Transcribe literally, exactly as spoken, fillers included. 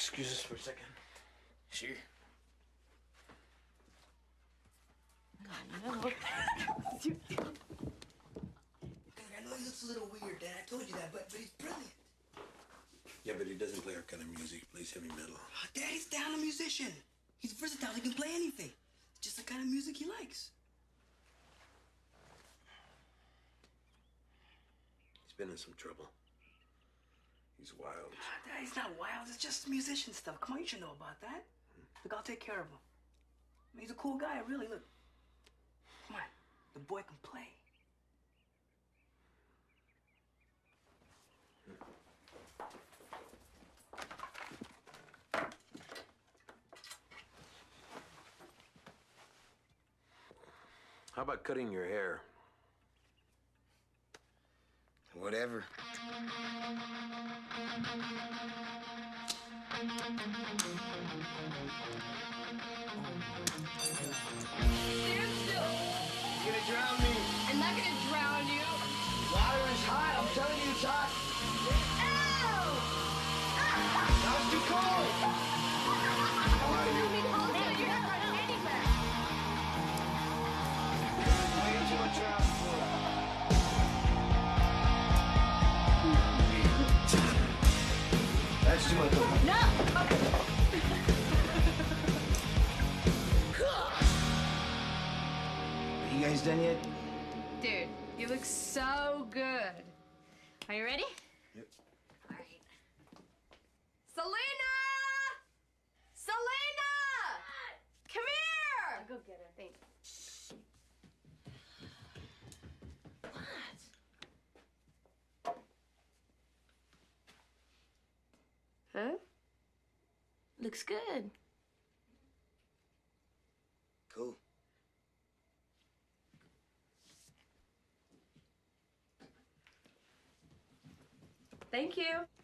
excuse us for a second? Sure. No. Look, I know he looks a little weird, Dad. I told you that, but, but he's brilliant. Yeah, but he doesn't play our kind of music. He plays heavy metal. Oh, Daddy's down a musician. He's versatile. He can play anything. It's just the kind of music he likes. He's been in some trouble. He's wild. Oh, Dad, he's not wild. It's just musician stuff. Come on, you should know about that. Look, I'll take care of him. I mean, he's a cool guy, really. Look. Come on. The boy can play. How about cutting your hair? Whatever. Stand still. You're gonna drown me. I'm not gonna drown you. Water is hot. I'm telling you, it's hot. Ow! That was too cold. Come on, you mean hold on, you're not going anywhere. Why didn't you want to drown for? That's too much. No! Are you guys done yet? Dude, you look so good. Are you ready? Yep. All right. Selena! Selena! Come here! I'll go get her. Thanks. What? Huh? Looks good. Cool. Thank you.